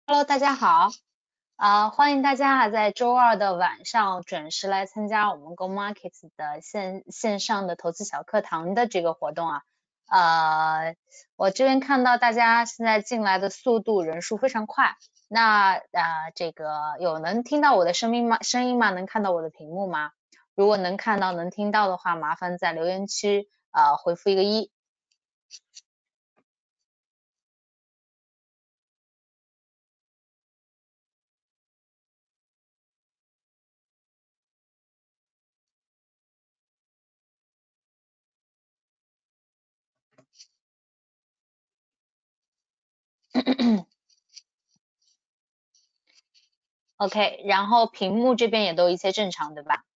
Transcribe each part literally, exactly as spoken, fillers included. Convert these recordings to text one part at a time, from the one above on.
Hello，大家好，啊、欢迎大家啊在周二的晚上准时来参加我们 Go Markets 的线线上的投资小课堂的这个活动啊。呃，我这边看到大家现在进来的速度人数非常快，那呃这个有能听到我的声音吗？声音吗？能看到我的屏幕吗？如果能看到能听到的话，麻烦在留言区呃回复一个一。OK，然后屏幕这边也都一切正常，对吧？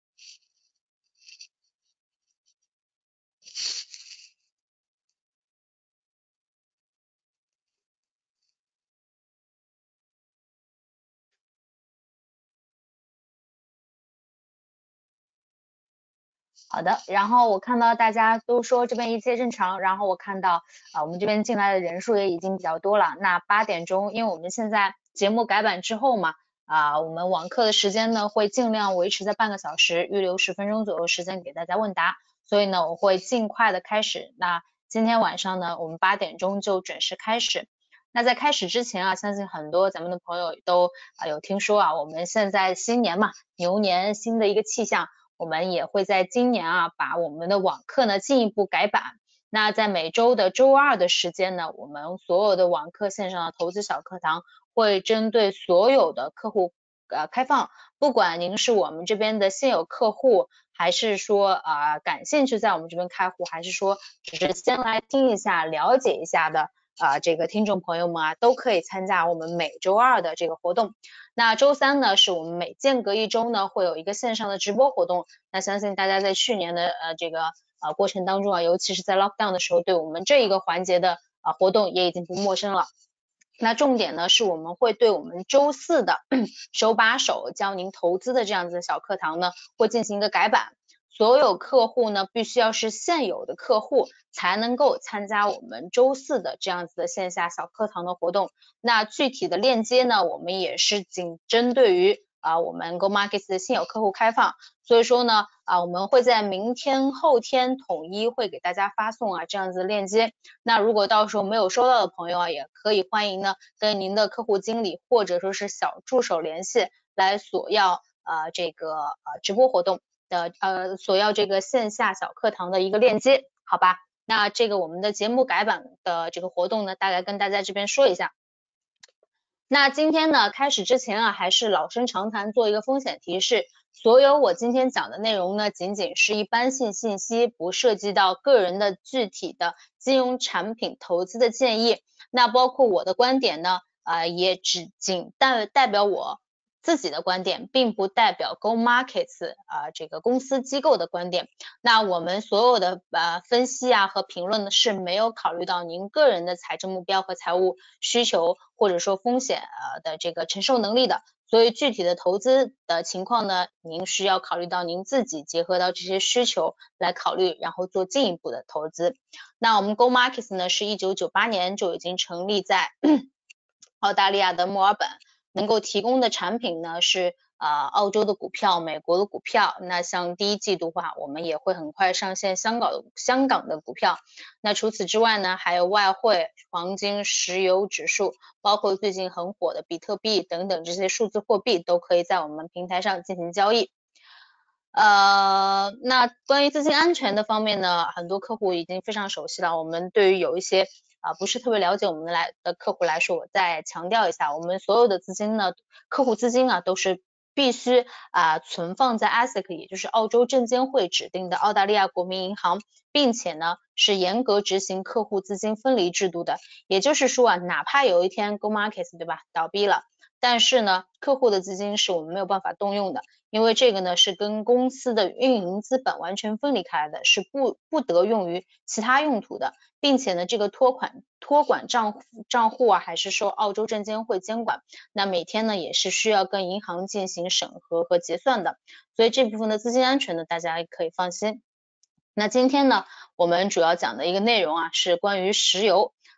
好的，然后我看到大家都说这边一切正常，然后我看到啊、我们这边进来的人数也已经比较多了。那八点钟，因为我们现在节目改版之后嘛，啊、我们网课的时间呢会尽量维持在半个小时，预留十分钟左右时间给大家问答，所以呢我会尽快的开始。那今天晚上呢，我们八点钟就准时开始。那在开始之前啊，相信很多咱们的朋友都啊有听说啊，我们现在新年嘛，牛年新的一个气象。我们也会在今年啊，把我们的网课呢进一步改版。那在每周的周二的时间呢，我们所有的网课线上的投资小课堂会针对所有的客户呃开放，不管您是我们这边的现有客户，还是说啊、呃、感兴趣在我们这边开户，还是说只是先来听一下、了解一下的啊、呃、这个听众朋友们啊，都可以参加我们每周二的这个活动。那周三呢，是我们每间隔一周呢会有一个线上的直播活动。那相信大家在去年的呃这个呃过程当中啊，尤其是在 lockdown 的时候，对我们这一个环节的啊、呃、活动也已经不陌生了。那重点呢是我们会对我们周四的手把手教您投资的这样子的小课堂呢，会进行一个改版。所有客户呢必须要是现有的客户才能够参加我们周四的这样子的线下小课堂的活动。那具体的链接呢，我们也是仅针对于啊、呃、我们 Go Markets 的现有客户开放。所以说呢啊、呃、我们会在明天后天统一会给大家发送啊这样子的链接。那如果到时候没有收到的朋友啊，也可以欢迎呢跟您的客户经理或者说是小助手联系，来索要呃这个呃直播活动的呃索要这个线下小课堂的一个链接，好吧？那这个我们的节目改版的这个活动呢，大概跟大家这边说一下。那今天呢，开始之前啊，还是老生常谈，做一个风险提示。所有我今天讲的内容呢，仅仅是一般性信息，不涉及到个人的具体的金融产品投资的建议。那包括我的观点呢，呃，也只仅代代表我自己的观点，并不代表 Go Markets 啊、呃、这个公司机构的观点。那我们所有的呃分析啊和评论呢是没有考虑到您个人的财政目标和财务需求，或者说风险呃的这个承受能力的。所以具体的投资的情况呢，您需要考虑到您自己结合到这些需求来考虑，然后做进一步的投资。那我们 Go Markets 呢是一九九八年就已经成立在澳大利亚的墨尔本，能够提供的产品呢是呃澳洲的股票、美国的股票。那像第一季度的话，我们也会很快上线香港的香港的股票。那除此之外呢，还有外汇、黄金、石油指数，包括最近很火的比特币等等这些数字货币，都可以在我们平台上进行交易。呃，那关于资金安全的方面呢，很多客户已经非常熟悉了。我们对于有一些啊、呃、不是特别了解我们来的客户来说，我再强调一下，我们所有的资金呢，客户资金啊都是必须啊、呃、存放在 A S I C， 也就是澳洲证监会指定的澳大利亚国民银行，并且呢是严格执行客户资金分离制度的。也就是说啊，哪怕有一天 Go Markets 对吧倒闭了，但是呢客户的资金是我们没有办法动用的。因为这个呢是跟公司的运营资本完全分离开来的，是不不得用于其他用途的，并且呢这个托款托管账户账户啊还是受澳洲证监会监管，那每天呢也是需要跟银行进行审核和结算的，所以这部分的资金安全呢大家也可以放心。那今天呢我们主要讲的一个内容啊是关于石油。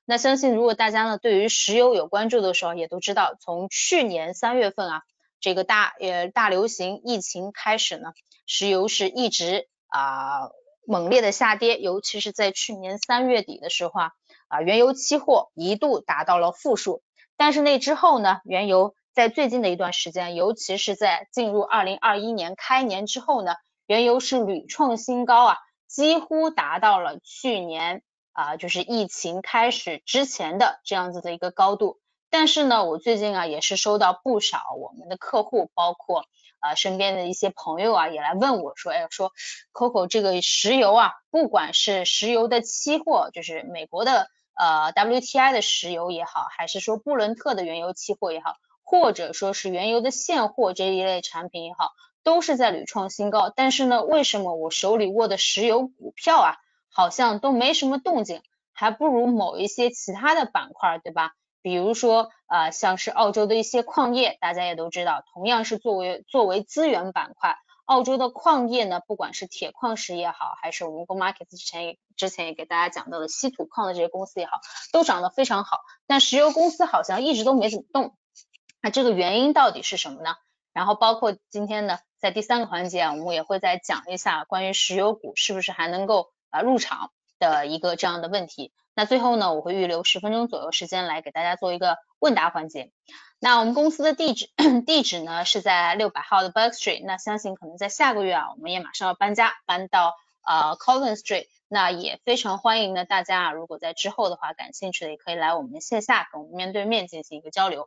那相信如果大家呢对于石油有关注的时候，也都知道，从去年三月份啊，这个大呃大流行疫情开始呢，石油是一直啊、猛烈的下跌，尤其是在去年三月底的时候啊，啊原油期货一度达到了负数，但是那之后呢，原油在最近的一段时间，尤其是在进入二零二一年开年之后呢，原油是屡创新高啊，几乎达到了去年啊，就是疫情开始之前的这样子的一个高度。但是呢，我最近啊也是收到不少我们的客户，包括呃身边的一些朋友啊，也来问我说，哎，说 Coco 这个石油啊，不管是石油的期货，就是美国的呃 W T I 的石油也好，还是说布伦特的原油期货也好，或者说是原油的现货这一类产品也好，都是在屡创新高。但是呢，为什么我手里握的石油股票啊，好像都没什么动静，还不如某一些其他的板块，对吧？比如说呃，像是澳洲的一些矿业，大家也都知道，同样是作为作为资源板块，澳洲的矿业呢，不管是铁矿石也好，还是我们 Go Market 之前也之前也给大家讲到的稀土矿的这些公司也好，都涨得非常好，但石油公司好像一直都没怎么动。那这个原因到底是什么呢？然后包括今天呢，在第三个环节啊，我们也会再讲一下关于石油股是不是还能够啊入场的一个这样的问题。那最后呢，我会预留十分钟左右时间来给大家做一个问答环节。那我们公司的地址地址呢是在六百号的 Burke Street， 那相信可能在下个月啊，我们也马上要搬家，搬到呃 Collins Street， 那也非常欢迎呢大家啊，如果在之后的话感兴趣的，也可以来我们线下跟我们面对面进行一个交流。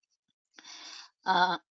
呃，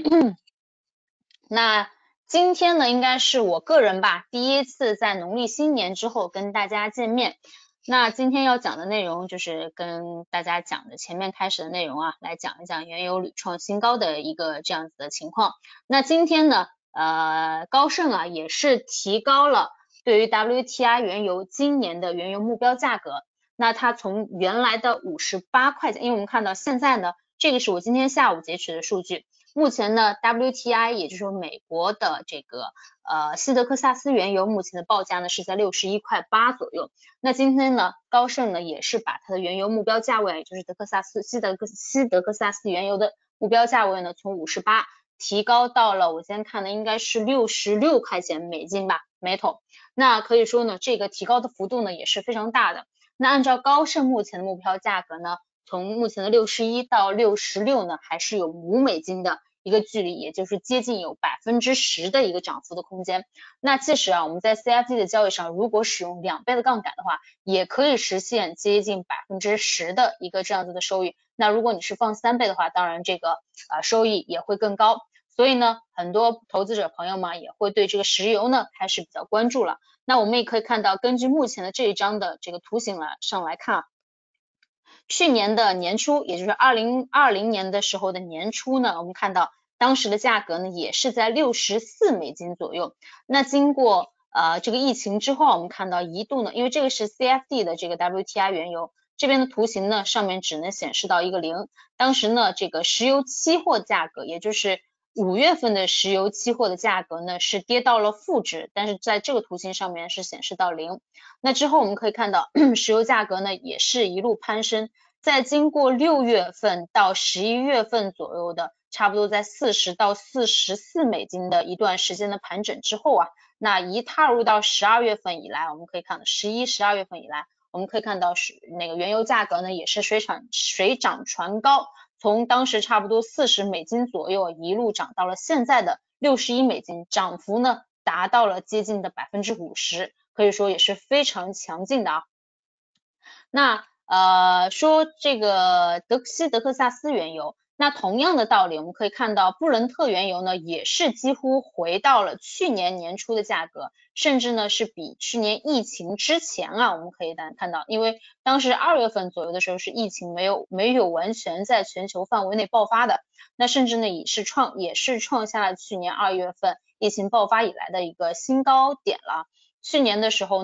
那今天呢，应该是我个人吧第一次在农历新年之后跟大家见面。那今天要讲的内容就是跟大家讲的前面开始的内容啊，来讲一讲原油屡创新高的一个这样子的情况。那今天呢，呃，高盛啊也是提高了对于 W T I 原油今年的原油目标价格。那它从原来的五十八块钱，因为我们看到现在呢，这个是我今天下午截取的数据。目前呢 W T I 也就是说美国的这个呃西德克萨斯原油目前的报价呢是在六十一块八左右。那今天呢高盛呢也是把它的原油目标价位，也就是德克萨斯西德克西德克萨斯原油的目标价位呢从五十八提高到了我今天看的应该是六十六块钱美金吧每桶。那可以说呢这个提高的幅度呢也是非常大的。那按照高盛目前的目标价格呢，从目前的六十一到六十六呢还是有五美金的一个距离，也就是接近有百分之十的一个涨幅的空间。那其实啊我们在 C F D 的交易上，如果使用两倍的杠杆的话，也可以实现接近百分之十的一个这样子的收益。那如果你是放三倍的话，当然这个呃收益也会更高。所以呢，很多投资者朋友们也会对这个石油呢开始比较关注了。那我们也可以看到，根据目前的这一张的这个图形来上来看啊，去年的年初，也就是二零二零年的时候的年初呢，我们看到当时的价格呢也是在六十四美金左右。那经过呃这个疫情之后，我们看到一度呢，因为这个是 C F D 的这个 W T I 原油，这边的图形呢上面只能显示到一个零。当时呢这个石油期货价格，也就是五月份的石油期货的价格呢是跌到了负值，但是在这个图形上面是显示到零。那之后我们可以看到石油价格呢也是一路攀升，在经过六月份到十一月份左右的差不多在四十到四十四美金的一段时间的盘整之后啊，那一踏入到十二月份以来，我们可以看到十一、十二月份以来，我们可以看到是那个原油价格呢也是水涨水涨船高，从当时差不多四十美金左右一路涨到了现在的六十一美金，涨幅呢达到了接近的百分之五十，可以说也是非常强劲的啊。那呃说这个德西德克萨斯原油，那同样的道理，我们可以看到布伦特原油呢也是几乎回到了去年年初的价格，甚至呢是比去年疫情之前啊，我们可以看到，因为当时二月份左右的时候是疫情没有没有完全在全球范围内爆发的，那甚至呢也是创也是创下了去年二月份疫情爆发以来的一个新高点了。去年的时候呢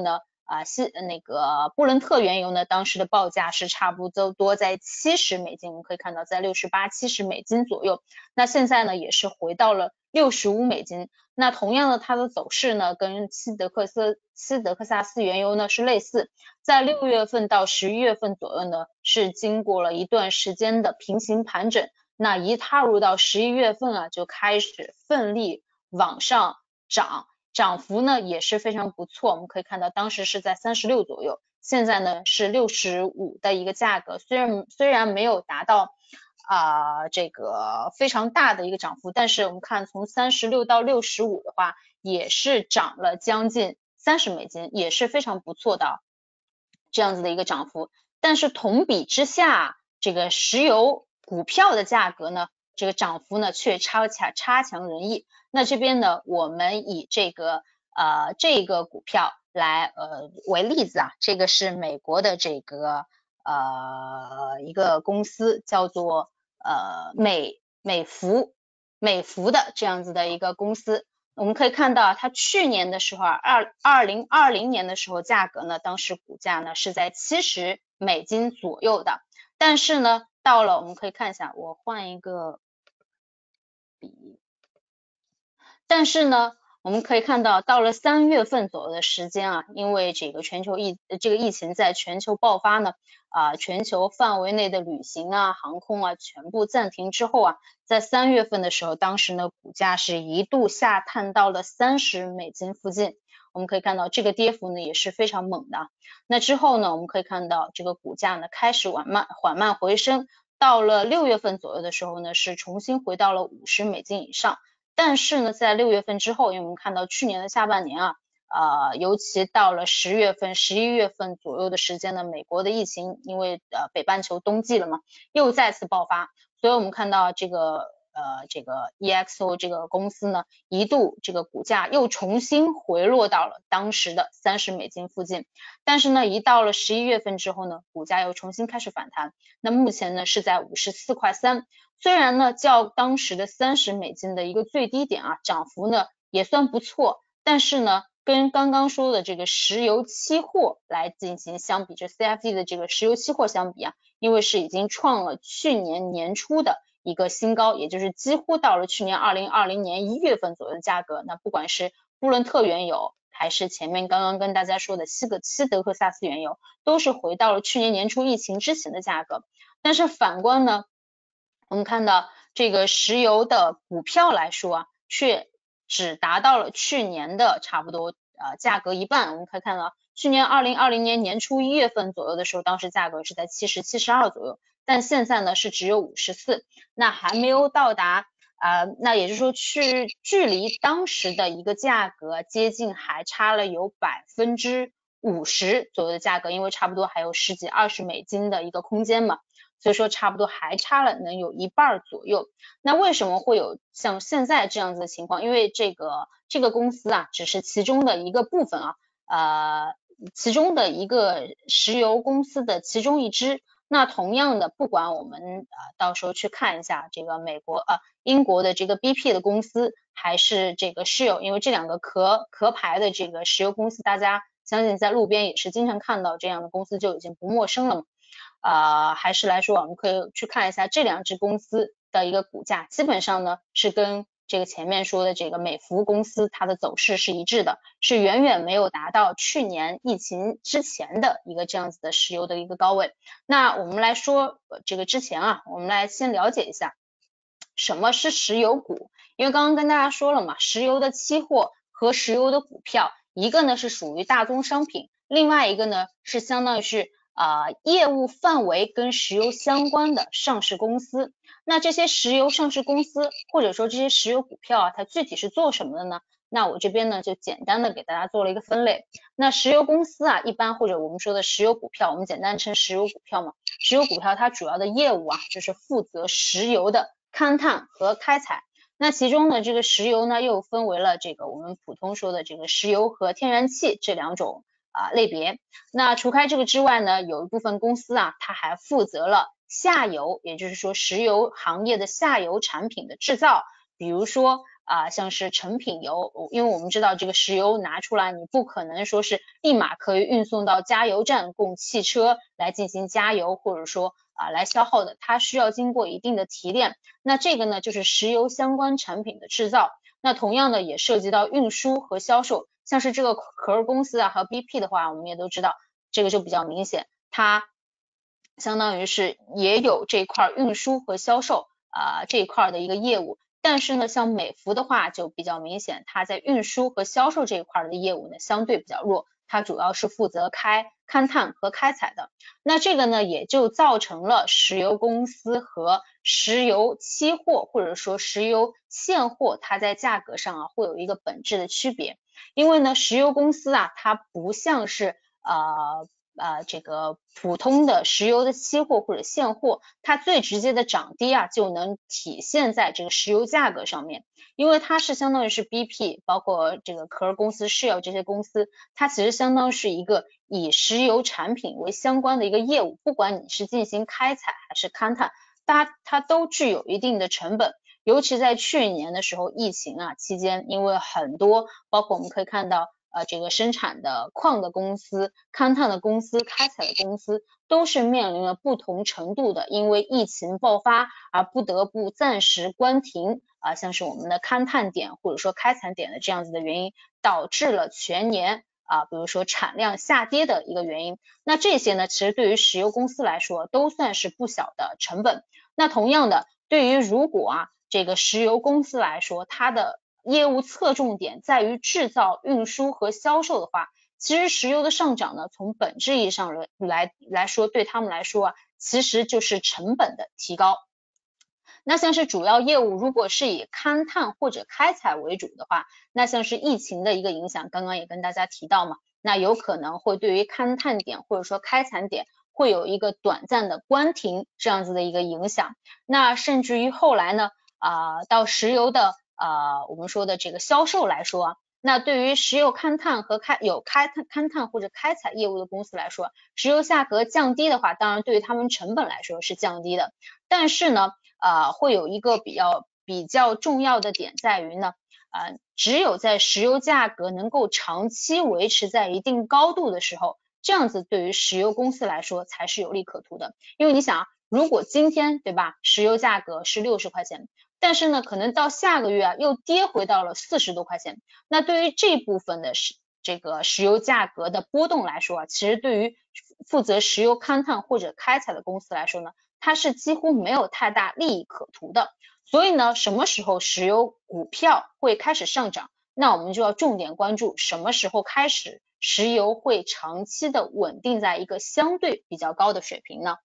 啊西那个布伦特原油呢，当时的报价是差不多多在七十美金，我们可以看到在六十八、七十美金左右。那现在呢，也是回到了六十五美金。那同样的，它的走势呢，跟西德克斯西德克萨斯原油呢是类似，在六月份到十一月份左右呢，是经过了一段时间的平行盘整。那一踏入到十一月份啊，就开始奋力往上涨。涨幅呢也是非常不错，我们可以看到当时是在三十六左右，现在呢是六十五的一个价格，虽然虽然没有达到啊、呃、这个非常大的一个涨幅，但是我们看从三十六到六十五的话，也是涨了将近三十美金，也是非常不错的这样子的一个涨幅。但是同比之下，这个石油股票的价格呢，这个涨幅呢却差强差强人意。那这边呢，我们以这个呃这个股票来呃为例子啊，这个是美国的这个呃一个公司叫做呃美美孚美孚的这样子的一个公司。我们可以看到它去年的时候，二二零二零年的时候价格呢，当时股价呢是在七十美金左右的，但是呢到了我们可以看一下，我换一个笔。但是呢，我们可以看到，到了三月份左右的时间啊，因为这个全球疫这个疫情在全球爆发呢，啊，全球范围内的旅行啊、航空啊全部暂停之后啊，在三月份的时候，当时呢股价是一度下探到了三十美金附近。我们可以看到这个跌幅呢也是非常猛的。那之后呢，我们可以看到这个股价呢开始缓慢缓慢回升，到了六月份左右的时候呢，是重新回到了五十美金以上。但是呢，在六月份之后，因为我们看到去年的下半年啊，呃，尤其到了十月份、十一月份左右的时间呢，美国的疫情因为呃北半球冬季了嘛，又再次爆发，所以我们看到这个呃这个 E X O 这个公司呢，一度这个股价又重新回落到了当时的三十美金附近，但是呢，一到了十一月份之后呢，股价又重新开始反弹，那目前呢是在五十四块三。虽然呢较当时的三十美金的一个最低点啊，涨幅呢也算不错，但是呢跟刚刚说的这个石油期货来进行相比，这 C F D 的这个石油期货相比啊，因为是已经创了去年年初的一个新高，也就是几乎到了去年二零二零年一月份左右的价格，那不管是布伦特原油还是前面刚刚跟大家说的西格西德克萨斯原油，都是回到了去年年初疫情之前的价格。但是反观呢，我们看到这个石油的股票来说啊，却只达到了去年的差不多呃价格一半。我们可以看到，去年二零二零年年初一月份左右的时候，当时价格是在七十、七十二左右，但现在呢是只有五十四，那还没有到达呃，那也就是说去距离当时的一个价格接近还差了有百分之五十左右的价格，因为差不多还有十几二十美金的一个空间嘛。所以说差不多还差了能有一半左右。那为什么会有像现在这样子的情况？因为这个这个公司啊，只是其中的一个部分啊，呃，其中的一个石油公司的其中一支。那同样的，不管我们呃到时候去看一下这个美国呃英国的这个 B P 的公司，还是这个石油，因为这两个壳壳牌的这个石油公司，大家相信在路边也是经常看到这样的公司，就已经不陌生了嘛。呃，还是来说，我们可以去看一下这两只公司的一个股价，基本上呢是跟这个前面说的这个美孚公司它的走势是一致的，是远远没有达到去年疫情之前的一个这样子的石油的一个高位。那我们来说这个之前啊，我们来先了解一下什么是石油股，因为刚刚跟大家说了嘛，石油的期货和石油的股票，一个呢是属于大宗商品，另外一个呢是相当于是啊、呃，业务范围跟石油相关的上市公司。那这些石油上市公司或者说这些石油股票啊，它具体是做什么的呢？那我这边呢就简单的给大家做了一个分类。那石油公司啊，一般或者我们说的石油股票，我们简单称石油股票嘛。石油股票它主要的业务啊，就是负责石油的勘探和开采。那其中呢，这个石油呢又分为了这个我们普通说的这个石油和天然气这两种啊类别。那除开这个之外呢，有一部分公司啊，它还负责了下游，也就是说石油行业的下游产品的制造，比如说啊、像是成品油，因为我们知道这个石油拿出来，你不可能说是立马可以运送到加油站供汽车来进行加油，或者说啊来消耗的，它需要经过一定的提炼。那这个呢，就是石油相关产品的制造。那同样的也涉及到运输和销售，像是这个壳儿公司啊和 B P 的话，我们也都知道，这个就比较明显，它相当于是也有这块运输和销售啊、呃、这一块的一个业务。但是呢，像美孚的话就比较明显，它在运输和销售这一块的业务呢相对比较弱，它主要是负责开勘探和开采的。那这个呢也就造成了石油公司和石油期货或者说石油现货它在价格上啊会有一个本质的区别。因为呢石油公司啊它不像是呃呃，这个普通的石油的期货或者现货，它最直接的涨跌啊，就能体现在这个石油价格上面，因为它是相当于是 B P， 包括这个壳公司、石油这些公司，它其实相当是一个以石油产品为相关的一个业务，不管你是进行开采还是勘探，它它都具有一定的成本。尤其在去年的时候，疫情啊期间，因为很多，包括我们可以看到。呃，这个生产的矿的公司、勘探的公司、开采的公司，都是面临了不同程度的因为疫情爆发而不得不暂时关停啊、呃，像是我们的勘探点或者说开采点的这样子的原因，导致了全年啊、呃，比如说产量下跌的一个原因。那这些呢，其实对于石油公司来说，都算是不小的成本。那同样的，对于如果啊，这个石油公司来说，它的业务侧重点在于制造、运输和销售的话，其实石油的上涨呢，从本质意义上来来说，对他们来说啊，其实就是成本的提高。那像是主要业务如果是以勘探或者开采为主的话，那像是疫情的一个影响，刚刚也跟大家提到嘛，那有可能会对于勘探点或者说开采点会有一个短暂的关停这样子的一个影响。那甚至于后来呢，啊、呃，到石油的呃，我们说的这个销售来说啊，那对于石油勘探和开有开探勘探或者开采业务的公司来说，石油价格降低的话，当然对于他们成本来说是降低的，但是呢，呃，会有一个比较比较重要的点在于呢，呃，只有在石油价格能够长期维持在一定高度的时候，这样子对于石油公司来说才是有利可图的。因为你想，如果今天对吧，石油价格是六十块钱。但是呢，可能到下个月啊，又跌回到了四十多块钱。那对于这部分的石这个石油价格的波动来说啊，其实对于负责石油勘探或者开采的公司来说呢，它是几乎没有太大利益可图的。所以呢，什么时候石油股票会开始上涨？那我们就要重点关注什么时候开始石油会长期的稳定在一个相对比较高的水平呢？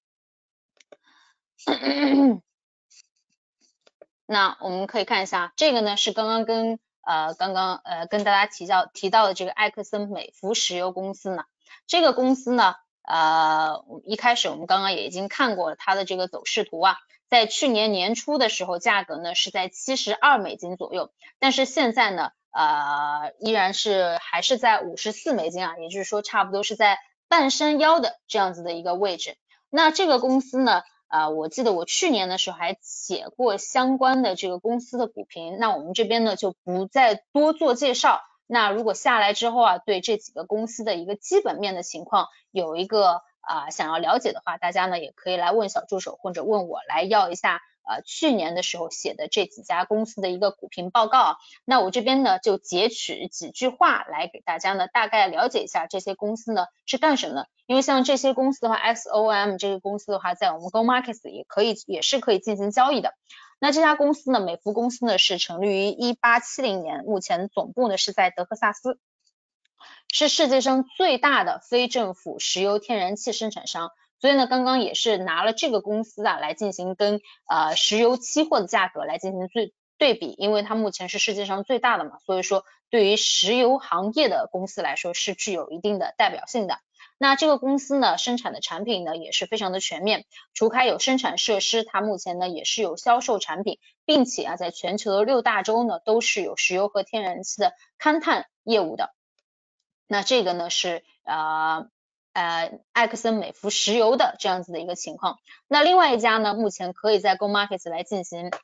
那我们可以看一下，这个呢是刚刚跟呃刚刚呃跟大家提到提到的这个埃克森美孚石油公司呢，这个公司呢呃一开始我们刚刚也已经看过了它的这个走势图啊，在去年年初的时候价格呢是在七十二美金左右，但是现在呢呃依然是还是在五十四美金啊，也就是说差不多是在半山腰的这样子的一个位置。那这个公司呢啊、呃，我记得我去年的时候还写过相关的这个公司的股评，那我们这边呢就不再多做介绍。那如果下来之后啊，对这几个公司的一个基本面的情况有一个啊、呃、想要了解的话，大家呢也可以来问小助手或者问我来要一下呃去年的时候写的这几家公司的一个股评报告啊。那我这边呢就截取几句话来给大家呢大概了解一下这些公司呢是干什么的。因为像这些公司的话 ，X O M 这个公司的话，在我们 Go Markets 也可以也是可以进行交易的。那这家公司呢，美孚公司呢是成立于一八七零年，目前总部呢是在德克萨斯，是世界上最大的非政府石油天然气生产商。所以呢，刚刚也是拿了这个公司啊来进行跟呃石油期货的价格来进行对对比，因为它目前是世界上最大的嘛，所以说对于石油行业的公司来说是具有一定的代表性的。那这个公司呢，生产的产品呢也是非常的全面，除开有生产设施，它目前呢也是有销售产品，并且啊在全球的六大洲呢都是有石油和天然气的勘探业务的。那这个呢是呃呃埃克森美孚石油的这样子的一个情况。那另外一家呢，目前可以在 Go Markets 来进行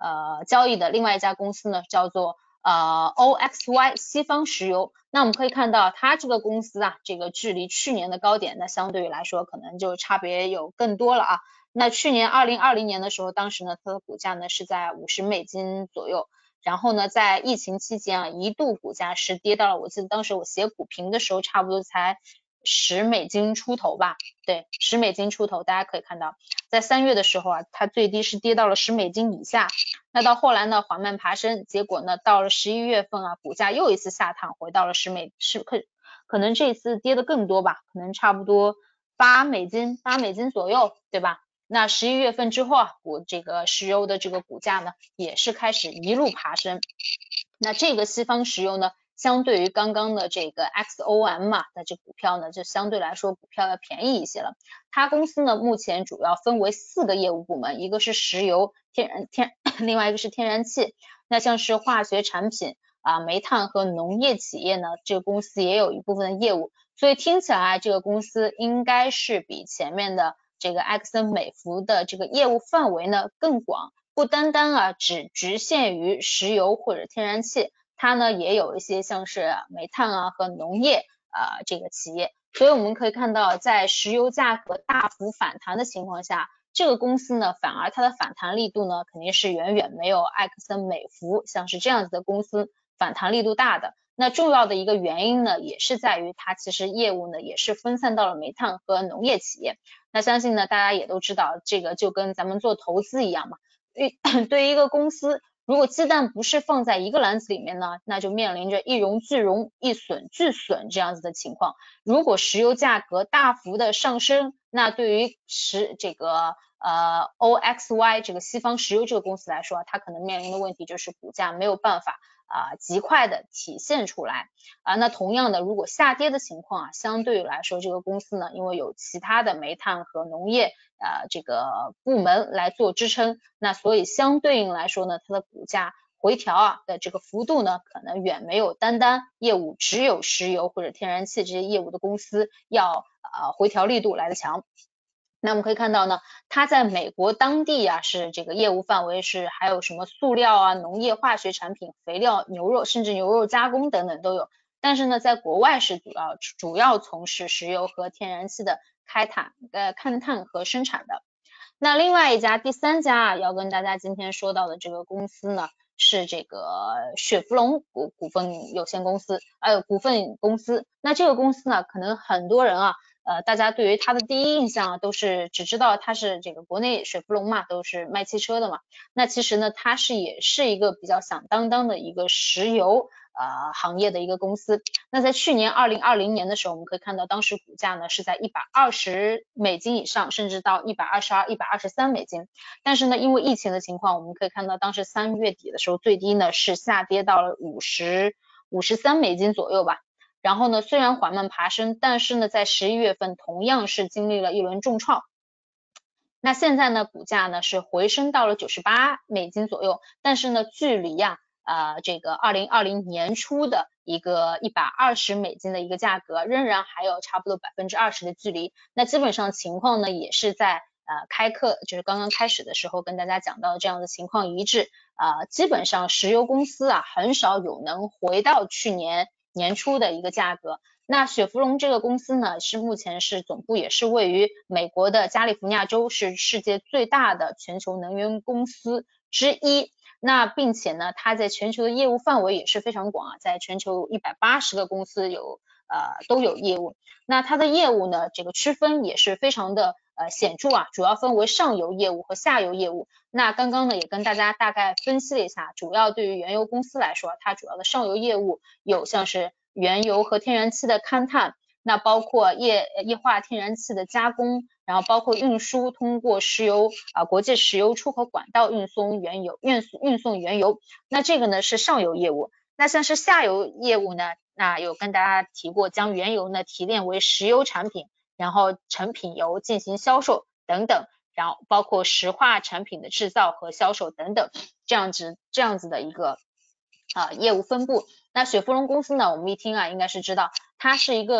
呃交易的另外一家公司呢叫做呃 O X Y 西方石油。那我们可以看到它这个公司啊，这个距离去年的高点呢相对于来说可能就差别有更多了啊。那去年二零二零年的时候，当时呢它的股价呢是在五十美金左右，然后呢在疫情期间啊一度股价是跌到了，我记得当时我写股评的时候差不多才十美金出头吧，对，十美金出头，大家可以看到在三月的时候啊它最低是跌到了十美金以下，那到后来呢缓慢爬升，结果呢到了十一月份啊股价又一次下探回到了十美是可可能这次跌的更多吧，可能差不多八美金八美金左右，对吧？那十一月份之后啊股这个石油的这个股价呢也是开始一路爬升。那这个西方石油呢相对于刚刚的这个 X O M 嘛的这股票呢就相对来说股票要便宜一些了。它公司呢目前主要分为四个业务部门，一个是石油天然天另外一个是天然气，那像是化学产品啊煤炭和农业企业呢这个公司也有一部分的业务，所以听起来这个公司应该是比前面的这个埃克森美孚的这个业务范围呢更广，不单单啊只局限于石油或者天然气，它呢也有一些像是煤炭啊和农业啊、呃、这个企业，所以我们可以看到在石油价格大幅反弹的情况下，这个公司呢反而它的反弹力度呢肯定是远远没有埃克森美孚像是这样子的公司反弹力度大的。那重要的一个原因呢也是在于它其实业务呢也是分散到了煤炭和农业企业。那相信呢大家也都知道，这个就跟咱们做投资一样嘛，对于一个公司如果鸡蛋不是放在一个篮子里面呢，那就面临着一荣俱荣一损俱损这样子的情况。如果石油价格大幅的上升，那对于石这个呃 O X Y 这个西方石油这个公司来说，它可能面临的问题就是股价没有办法啊、呃、极快的体现出来啊。那同样的，如果下跌的情况啊，相对于来说这个公司呢，因为有其他的煤炭和农业呃这个部门来做支撑，那所以相对应来说呢，它的股价回调啊的这个幅度呢，可能远没有单单业务只有石油或者天然气这些业务的公司要呃回调力度来的强。那我们可以看到呢，它在美国当地啊是这个业务范围是还有什么塑料啊、农业化学产品、肥料、牛肉，甚至牛肉加工等等都有。但是呢，在国外是主要主要从事石油和天然气的开采、呃勘探和生产的。那另外一家第三家啊，要跟大家今天说到的这个公司呢，是这个雪佛龙股股份有限公司，呃股份公司。那这个公司呢，可能很多人啊。呃，大家对于它的第一印象都是只知道它是这个国内雪佛龙嘛，都是卖汽车的嘛。那其实呢，它是也是一个比较响当当的一个石油呃行业的一个公司。那在去年二零二零年的时候，我们可以看到当时股价呢是在一百二十美金以上，甚至到一百二十二、一百二十三美金。但是呢，因为疫情的情况，我们可以看到当时三月底的时候，最低呢是下跌到了五十五十三美金左右吧。然后呢，虽然缓慢爬升，但是呢，在十一月份同样是经历了一轮重创。那现在呢，股价呢是回升到了九十八美金左右，但是呢，距离呀、啊，呃，这个二零二零年初的一个一百二十美金的一个价格，仍然还有差不多百分之二十的距离。那基本上情况呢，也是在呃开课，就是刚刚开始的时候跟大家讲到的这样的情况一致啊、呃，基本上石油公司啊，很少有能回到去年年初的一个价格。那雪佛龙这个公司呢，是目前是总部也是位于美国的加利福尼亚州，是世界最大的全球能源公司之一。那并且呢，它在全球的业务范围也是非常广啊，在全球一百八十个公司有呃都有业务。那它的业务呢，这个区分也是非常的呃显著啊，主要分为上游业务和下游业务。那刚刚呢也跟大家大概分析了一下，主要对于原油公司来说，它主要的上游业务有像是原油和天然气的勘探，那包括液液化天然气的加工，然后包括运输，通过石油啊、呃、国际石油出口管道运送原油运运送原油，那这个呢是上游业务。那像是下游业务呢，那有跟大家提过，将原油呢提炼为石油产品，然后成品油进行销售等等，然后包括石化产品的制造和销售等等，这样子这样子的一个啊、呃、业务分布。那雪佛龙公司呢，我们一听啊，应该是知道它是一个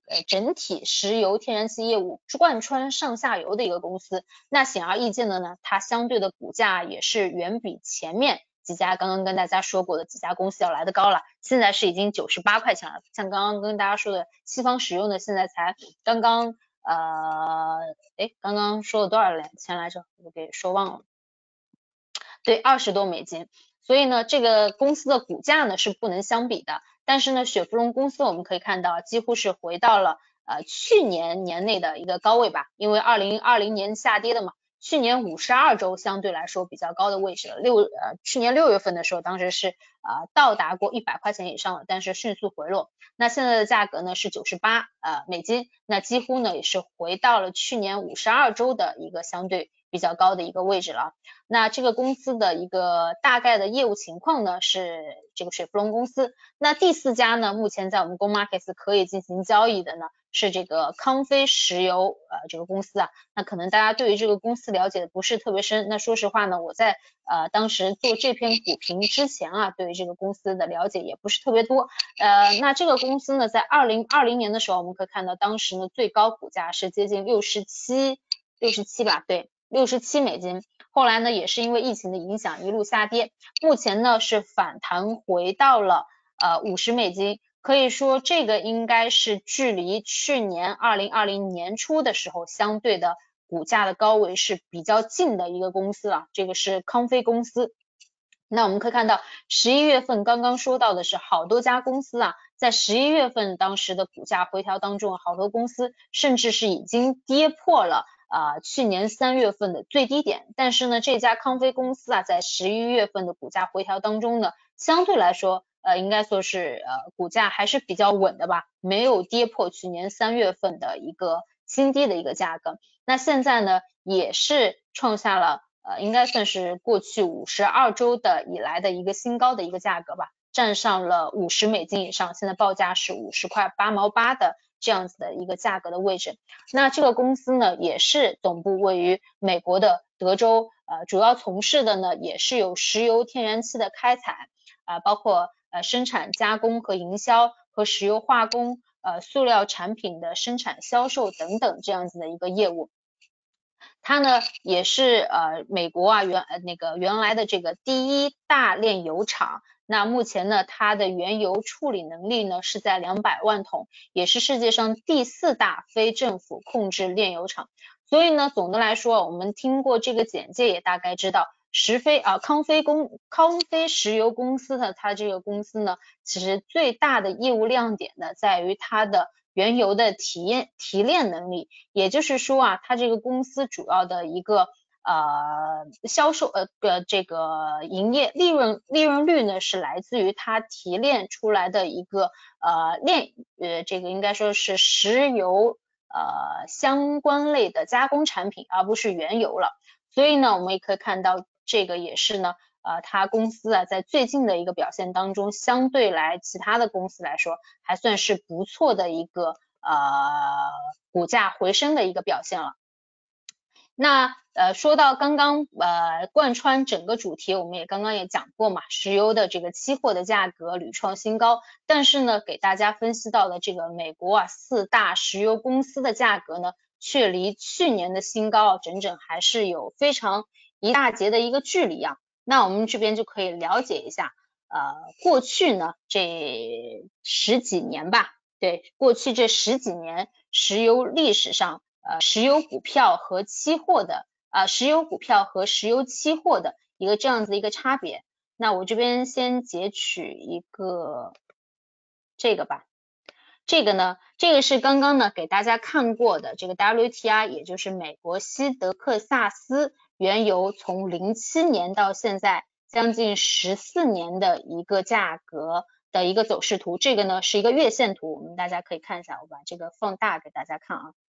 呃整体石油天然气业务贯穿上下游的一个公司。那显而易见的呢，它相对的股价也是远比前面几家刚刚跟大家说过的几家公司要来的高了，现在是已经九十八块钱了。像刚刚跟大家说的西方石油呢，现在才刚刚呃，哎，刚刚说了多少钱来着？我给说忘了。对，二十多美金。所以呢，这个公司的股价呢是不能相比的。但是呢，雪佛龙公司我们可以看到，几乎是回到了呃去年年内的一个高位吧，因为二零二零年下跌的嘛。去年五十二周相对来说比较高的位置了，六呃去年六月份的时候，当时是呃到达过一百块钱以上了，但是迅速回落。那现在的价格呢是九十八呃美金，那几乎呢也是回到了去年五十二周的一个相对比较高的一个位置了。那这个公司的一个大概的业务情况呢是这个雪佛龙公司。那第四家呢，目前在我们 Go Markets 可以进行交易的呢是这个康菲石油呃这个公司啊。那可能大家对于这个公司了解的不是特别深，那说实话呢，我在呃当时做这篇股评之前啊，对于这个公司的了解也不是特别多。呃那这个公司呢，在二零二零年的时候，我们可以看到当时呢最高股价是接近六十七六十七吧，对，六十七美金。后来呢，也是因为疫情的影响一路下跌，目前呢是反弹回到了呃五十美金，可以说这个应该是距离去年二零二零年初的时候相对的股价的高位是比较近的一个公司了，这个是康菲公司。那我们可以看到十一月份刚刚说到的是好多家公司啊，在十一月份当时的股价回调当中，好多公司甚至是已经跌破了啊、呃，去年三月份的最低点。但是呢，这家康菲公司啊，在十一月份的股价回调当中呢，相对来说呃，应该说是呃股价还是比较稳的吧，没有跌破去年三月份的一个新低的一个价格。那现在呢，也是创下了呃，应该算是过去五十二周的以来的一个新高的一个价格吧，站上了五十美金以上，现在报价是五十块八毛八的这样子的一个价格的位置。那这个公司呢，也是总部位于美国的德州，呃，主要从事的呢也是有石油天然气的开采，啊、呃，包括呃生产加工和营销和石油化工、呃塑料产品的生产销售等等这样子的一个业务。它呢也是呃美国啊原呃那个原来的这个第一大炼油厂，那目前呢它的原油处理能力呢是在两百万桶，也是世界上第四大非政府控制炼油厂。所以呢总的来说，我们听过这个简介也大概知道，石飞啊康菲公康菲石油公司的它这个公司呢，其实最大的业务亮点呢在于它的原油的提炼提炼能力，也就是说啊，它这个公司主要的一个呃销售呃呃这个营业利润利润率呢是来自于它提炼出来的一个呃炼呃这个应该说是石油呃相关类的加工产品，而不是原油了。所以呢，我们也可以看到这个也是呢。呃，它公司啊，在最近的一个表现当中，相对来其他的公司来说，还算是不错的一个呃股价回升的一个表现了。那呃说到刚刚呃贯穿整个主题，我们也刚刚也讲过嘛，石油的这个期货的价格屡创新高，但是呢，给大家分析到的这个美国啊四大石油公司的价格呢，却离去年的新高整整还是有非常一大截的一个距离啊。那我们这边就可以了解一下，呃，过去呢这十几年吧，对，过去这十几年石油历史上，呃，石油股票和期货的，呃，石油股票和石油期货的一个这样子的一个差别。那我这边先截取一个这个吧。这个呢，这个是刚刚呢给大家看过的这个 W T I， 也就是美国西德克萨斯原油从零七年到现在将近十四年的一个价格的一个走势图。这个呢是一个月线图，我们大家可以看一下，我把这个放大给大家看啊。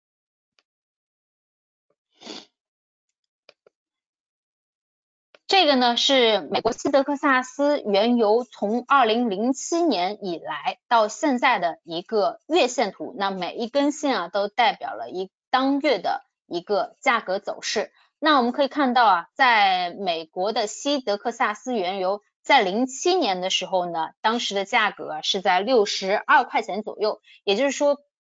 这个呢是美国西德克萨斯原油从二零零七年以来到现在的一个月线图，那每一根线啊都代表了一当月的一个价格走势。那我们可以看到啊，在美国的西德克萨斯原油在零七年的时候呢，当时的价格是在六十二块钱左右，也就是说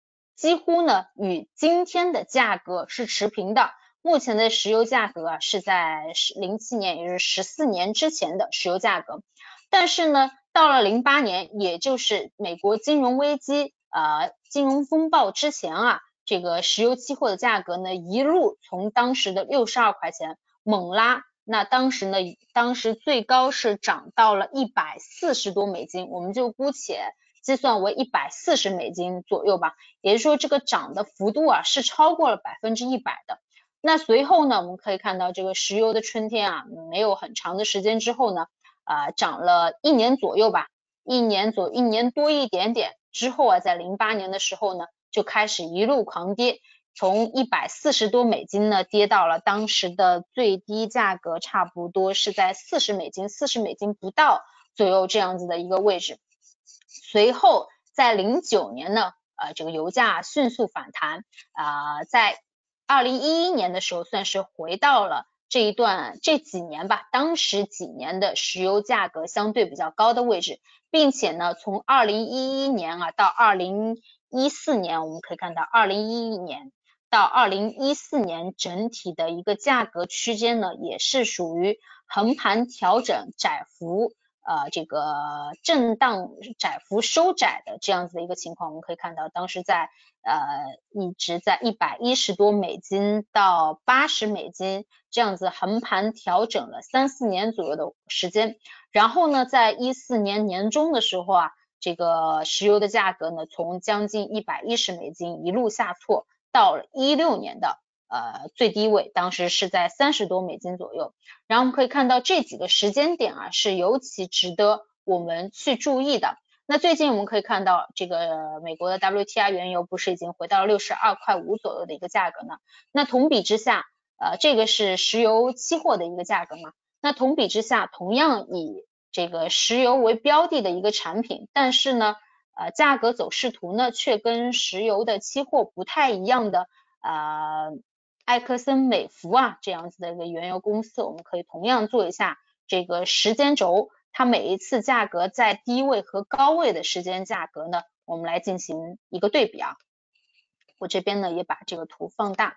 几乎呢与今天的价格是持平的。目前的石油价格啊是在零七年，也就是十四年之前的石油价格。但是呢，到了零八年，也就是美国金融危机呃金融风暴之前啊，这个石油期货的价格呢一路从当时的六十二块钱猛拉，那当时呢当时最高是涨到了一百四十多美金，我们就姑且计算为一百四十美金左右吧，也就是说这个涨的幅度啊是超过了百分之一百的。那随后呢，我们可以看到这个石油的春天啊，没有很长的时间之后呢，啊、呃，涨了一年左右吧，一年左一年多一点点之后啊，在零八年的时候呢，就开始一路狂跌，从一百四十多美金呢，跌到了当时的最低价格，差不多是在四十美金、四十美金不到左右这样子的一个位置。随后在零九年呢，呃，这个油价迅速反弹，啊、呃，在二零一一年的时候算是回到了这一段这几年吧，当时几年的石油价格相对比较高的位置，并且呢，从二零一一年啊到二零一四年，我们可以看到二零一一年到二零一四年整体的一个价格区间呢，也是属于横盘调整窄幅。呃，这个震荡窄幅收窄的这样子的一个情况，我们可以看到，当时在呃一直在一百一十多美金到八十美金这样子横盘调整了三四年左右的时间，然后呢，在一四年年中的时候啊，这个石油的价格呢，从将近一百一十美金一路下挫，到了一六年的呃最低位，当时是在三十多美金左右。然后我们可以看到这几个时间点啊是尤其值得我们去注意的。那最近我们可以看到这个美国的 W T I 原油不是已经回到了六十二块五左右的一个价格呢？那同比之下，呃，这个是石油期货的一个价格嘛？那同比之下，同样以这个石油为标的的一个产品，但是呢，呃，价格走势图呢却跟石油的期货不太一样的，呃。埃克森美孚啊这样子的一个原油公司，我们可以同样做一下这个时间轴，它每一次价格在低位和高位的时间价格呢，我们来进行一个对比啊。我这边呢也把这个图放大。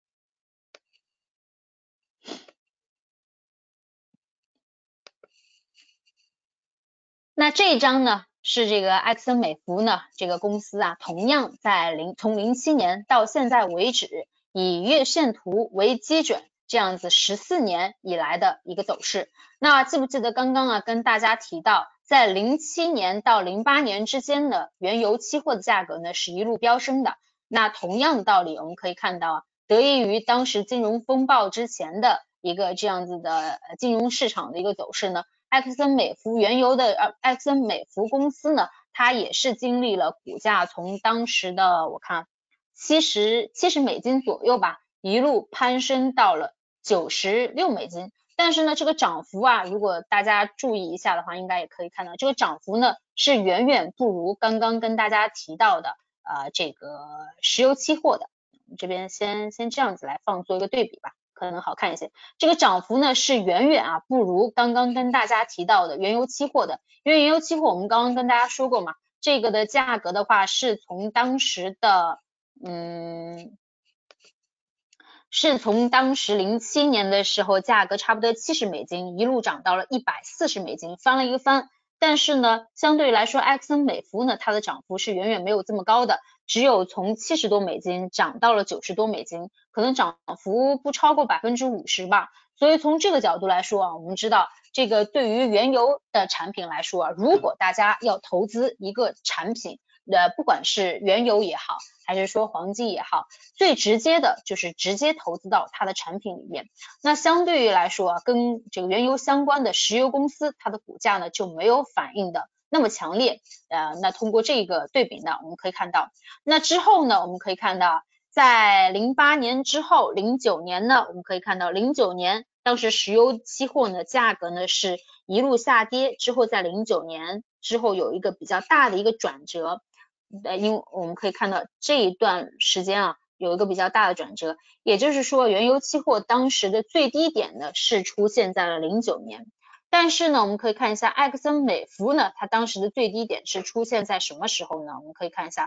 那这一张呢是这个埃克森美孚呢这个公司啊，同样在零从零七年到现在为止，以月线图为基准，这样子十四年以来的一个走势。那记不记得刚刚啊跟大家提到，在零七年到零八年之间的原油期货的价格呢是一路飙升的。那同样的道理，我们可以看到，得益于当时金融风暴之前的一个这样子的金融市场的一个走势呢，埃克森美孚原油的呃埃克森美孚公司呢，它也是经历了股价从当时的我看七十七十美金左右吧，一路攀升到了九十六美金。但是呢，这个涨幅啊，如果大家注意一下的话，应该也可以看到，这个涨幅呢是远远不如刚刚跟大家提到的呃这个石油期货的。我们这边先先这样子来放做一个对比吧。可能好看一些，这个涨幅呢是远远啊不如刚刚跟大家提到的原油期货的，因为原油期货我们刚刚跟大家说过嘛，这个的价格的话是从当时的嗯，是从当时零七年的时候价格差不多七十美金，一路涨到了一百四十美金，翻了一个番。但是呢，相对来说，埃克森美孚呢，它的涨幅是远远没有这么高的，只有从七十多美金涨到了九十多美金，可能涨幅不超过百分之五十吧。所以从这个角度来说啊，我们知道这个对于原油的产品来说啊，如果大家要投资一个产品，呃，不管是原油也好，还是说黄金也好，最直接的就是直接投资到它的产品里面。那相对于来说啊，跟这个原油相关的石油公司，它的股价呢就没有反应的那么强烈。呃，那通过这个对比呢，我们可以看到，那之后呢，我们可以看到，在零八年之后，零九年呢，我们可以看到零九年当时石油期货呢价格呢是一路下跌，之后在零九年之后有一个比较大的一个转折。呃，因为我们可以看到这一段时间啊，有一个比较大的转折，也就是说，原油期货当时的最低点呢是出现在了零九年，但是呢，我们可以看一下埃克森美孚呢，它当时的最低点是出现在什么时候呢？我们可以看一下，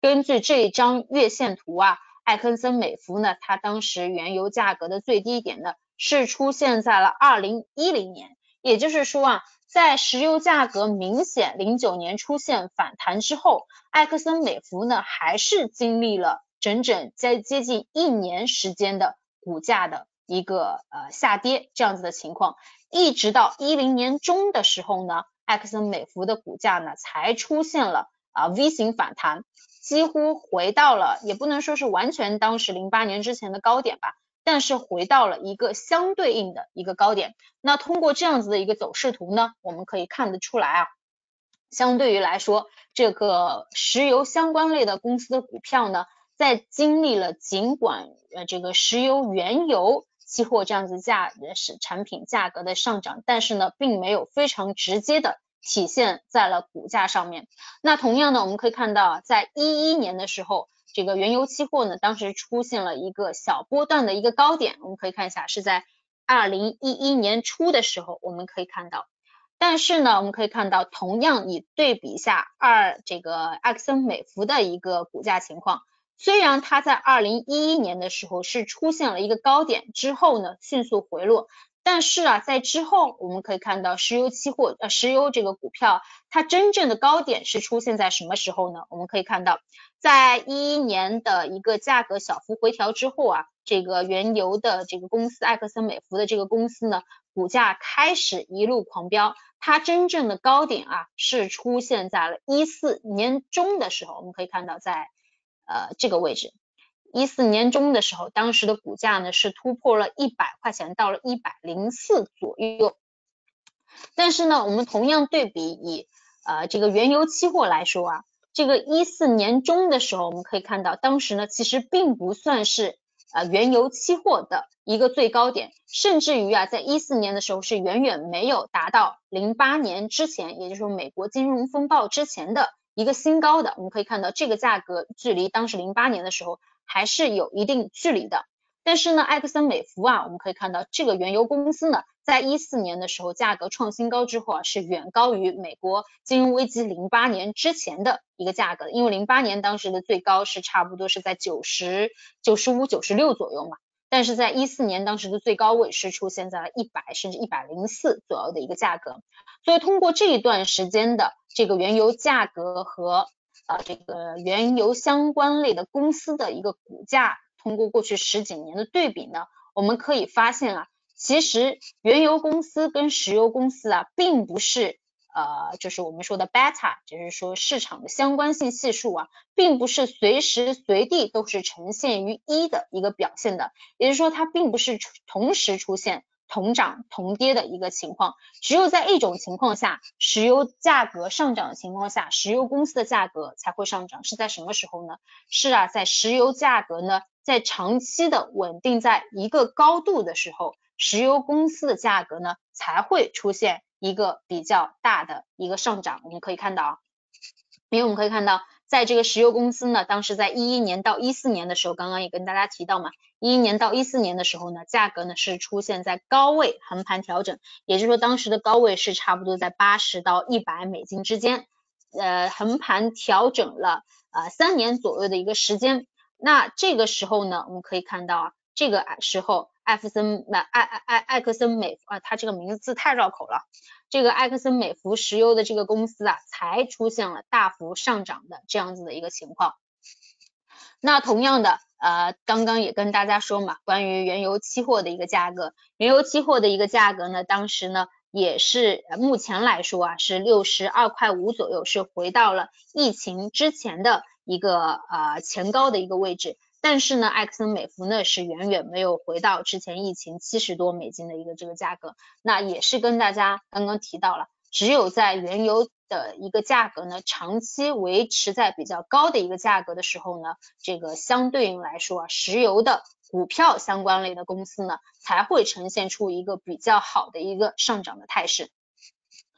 根据这一张月线图啊，埃克森美孚呢，它当时原油价格的最低点呢是出现在了二零一零年，也就是说啊，在石油价格明显零九年出现反弹之后，埃克森美孚呢还是经历了整整在接近一年时间的股价的一个呃下跌这样子的情况，一直到一零年中的时候呢，埃克森美孚的股价呢才出现了啊、呃、V 型反弹，几乎回到了，也不能说是完全当时零八年之前的高点吧，但是回到了一个相对应的一个高点。那通过这样子的一个走势图呢，我们可以看得出来啊，相对于来说，这个石油相关类的公司的股票呢，在经历了尽管呃这个石油原油期货这样子价是产品价格的上涨，但是呢，并没有非常直接的体现在了股价上面。那同样呢，我们可以看到，在一一年的时候，这个原油期货呢，当时出现了一个小波段的一个高点，我们可以看一下是在二零一一年初的时候，我们可以看到。但是呢，我们可以看到，同样你对比一下二这个埃克森美孚的一个股价情况，虽然它在二零一一年的时候是出现了一个高点之后呢，迅速回落，但是啊，在之后我们可以看到石油期货呃石油这个股票，它真正的高点是出现在什么时候呢？我们可以看到，在一一年的一个价格小幅回调之后啊，这个原油的这个公司埃克森美孚的这个公司呢，股价开始一路狂飙。它真正的高点啊，是出现在了一四年中的时候，我们可以看到在呃这个位置，一四年中的时候，当时的股价呢是突破了一百块钱，到了一百零四左右。但是呢，我们同样对比以呃这个原油期货来说啊，这个一四年中的时候，我们可以看到，当时呢其实并不算是呃原油期货的一个最高点，甚至于啊，在一四年的时候是远远没有达到零八年之前，也就是说美国金融风暴之前的一个新高的。我们可以看到这个价格距离当时零八年的时候还是有一定距离的。但是呢，埃克森美孚啊，我们可以看到这个原油公司呢，在一四年的时候价格创新高之后啊，是远高于美国金融危机零八年之前的一个价格，因为零八年当时的最高是差不多是在九十、九十五、九十六左右嘛。但是在一四年当时的最高位是出现在了一百甚至一百零四左右的一个价格，所以通过这一段时间的这个原油价格和呃这个原油相关类的公司的一个股价，通过过去十几年的对比呢，我们可以发现啊，其实原油公司跟石油公司啊，并不是呃，就是我们说的 beta， 就是说市场的相关性系数啊，并不是随时随地都是呈现于一的一个表现的，也就是说它并不是同时出现同涨同跌的一个情况，只有在一种情况下，石油价格上涨的情况下，石油公司的价格才会上涨，是在什么时候呢？是啊，在石油价格呢，在长期的稳定在一个高度的时候，石油公司的价格呢才会出现一个比较大的一个上涨。我们可以看到啊，因为我们可以看到，在这个石油公司呢，当时在一一年到一四年的时候，刚刚也跟大家提到嘛，一一年到一四年的时候呢，价格呢是出现在高位横盘调整，也就是说当时的高位是差不多在八十到一百美金之间，呃，横盘调整了呃三年左右的一个时间。那这个时候呢，我们可以看到啊，这个时候艾弗森那艾艾艾艾克森美啊，它这个名字太绕口了。这个埃克森美孚石油的这个公司啊，才出现了大幅上涨的这样子的一个情况。那同样的，呃，刚刚也跟大家说嘛，关于原油期货的一个价格，原油期货的一个价格呢，当时呢也是目前来说啊，是六十二块五左右，是回到了疫情之前的一个呃前高的一个位置。但是呢，埃克森美孚呢是远远没有回到之前疫情七十多美金的一个这个价格，那也是跟大家刚刚提到了，只有在原油的一个价格呢长期维持在比较高的一个价格的时候呢，这个相对应来说啊，石油的股票相关类的公司呢才会呈现出一个比较好的一个上涨的态势。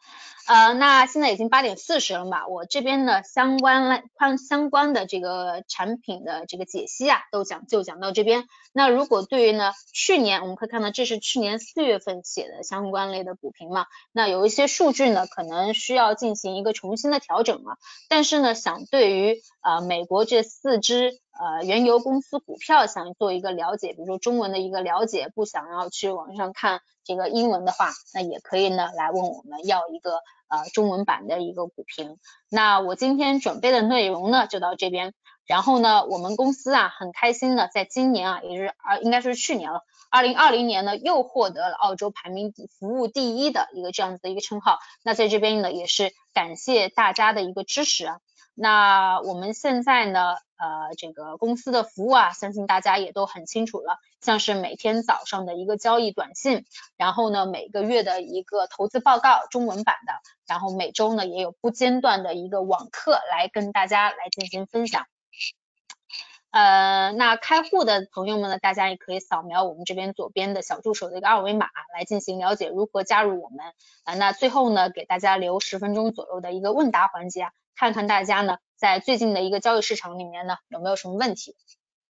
呃，那现在已经八点四十了嘛，我这边的相关相相关的这个产品的这个解析啊，都讲就讲到这边。那如果对于呢，去年我们可以看到这是去年四月份写的相关类的股评嘛，那有一些数据呢，可能需要进行一个重新的调整了。但是呢，想对于呃美国这四只呃原油公司股票想做一个了解，比如说中文的一个了解，不想要去网上看这个英文的话，那也可以呢来问我们要一个呃中文版的一个股评。那我今天准备的内容呢就到这边，然后呢我们公司啊很开心的在今年啊也是啊应该是去年了，二零二零年呢又获得了澳洲排名服务第一的一个这样子的一个称号。那在这边呢也是感谢大家的一个支持啊。那我们现在呢呃这个公司的服务啊，相信大家也都很清楚了，像是每天早上的一个交易短信，然后呢每个月的一个投资报告中文版的，然后每周呢也有不间断的一个网课来跟大家来进行分享。呃，那开户的朋友们呢，大家也可以扫描我们这边左边的小助手的一个二维码来进行了解如何加入我们。啊，那最后呢，给大家留十分钟左右的一个问答环节啊，看看大家呢在最近的一个交易市场里面呢有没有什么问题。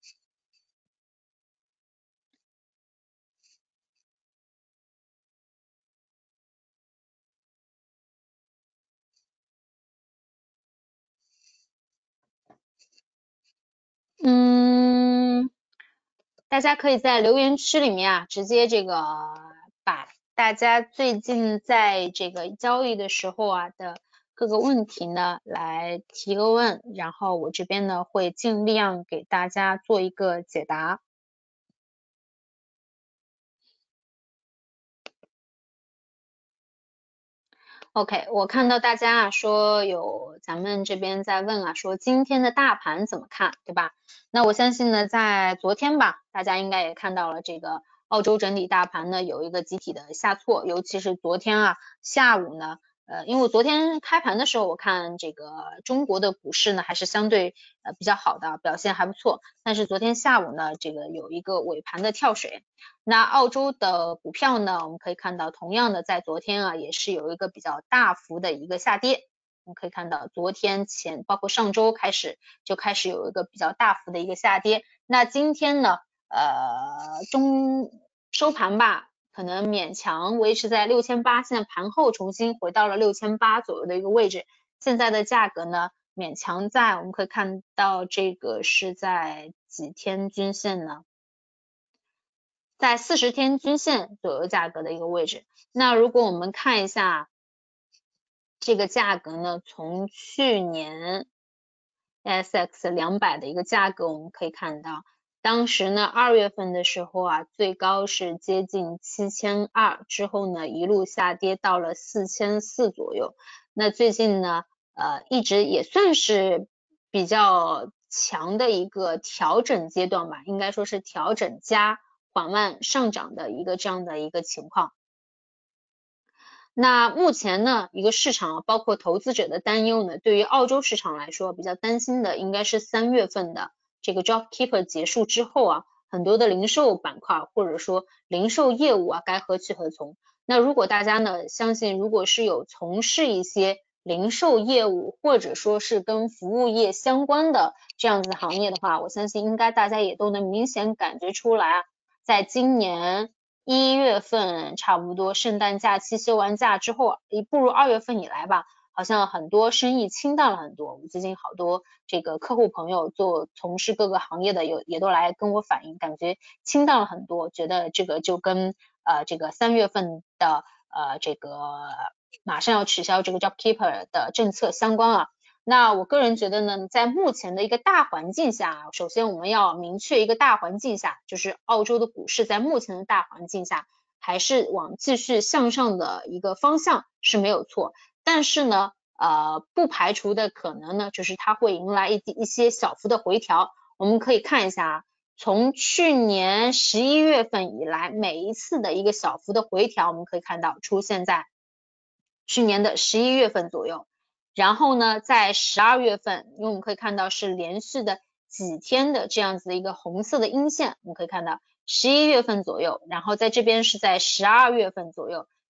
嗯，大家可以在留言区里面啊，直接这个把大家最近在这个交易的时候啊的各个问题呢来提个问，然后我这边呢会尽量给大家做一个解答。OK， 我看到大家啊说有咱们这边在问啊，说今天的大盘怎么看，对吧？那我相信呢，在昨天吧，大家应该也看到了这个澳洲整体大盘呢有一个集体的下挫，尤其是昨天啊下午呢，呃，因为我昨天开盘的时候，我看这个中国的股市呢还是相对呃比较好的，表现还不错，但是昨天下午呢，这个有一个尾盘的跳水。那澳洲的股票呢，我们可以看到，同样的在昨天啊，也是有一个比较大幅的一个下跌。我们可以看到，昨天前包括上周开始就开始有一个比较大幅的一个下跌。那今天呢，呃，中收盘吧，可能勉强维持在六千八，现在盘后重新回到了六千八左右的一个位置。现在的价格呢，勉强在我们可以看到这个是在几天均线呢？在四十天均线左右价格的一个位置。那如果我们看一下这个价格呢，从去年 A S X 两百的一个价格，我们可以看到，当时呢二月份的时候啊，最高是接近七千二，之后呢一路下跌到了四千四左右。那最近呢，呃，一直也算是比较强的一个调整阶段吧，应该说是调整加缓慢上涨的一个这样的一个情况。那目前呢，一个市场包括投资者的担忧呢，对于澳洲市场来说比较担心的应该是三月份的这个 JobKeeper 结束之后啊，很多的零售板块或者说零售业务啊该何去何从。那如果大家呢相信，如果是有从事一些零售业务或者说是跟服务业相关的这样子行业的话，我相信应该大家也都能明显感觉出来啊，在今年一月份差不多圣诞假期休完假之后，一步入二月份以来吧，好像很多生意清淡了很多。我最近好多这个客户朋友做从事各个行业的有也都来跟我反映，感觉清淡了很多，觉得这个就跟呃这个三月份的呃这个马上要取消这个 JobKeeper 的政策相关啊。那我个人觉得呢，在目前的一个大环境下，首先我们要明确一个大环境下，就是澳洲的股市在目前的大环境下，还是往继续向上的一个方向是没有错。但是呢，呃，不排除的可能呢，就是它会迎来一一些小幅的回调。我们可以看一下啊，从去年十一月份以来，每一次的一个小幅的回调，我们可以看到出现在去年的十一月份左右。然后呢，在十二月份，因为我们可以看到是连续的几天的这样子的一个红色的阴线，我们可以看到十一月份左右，然后在这边是在十二月份左右，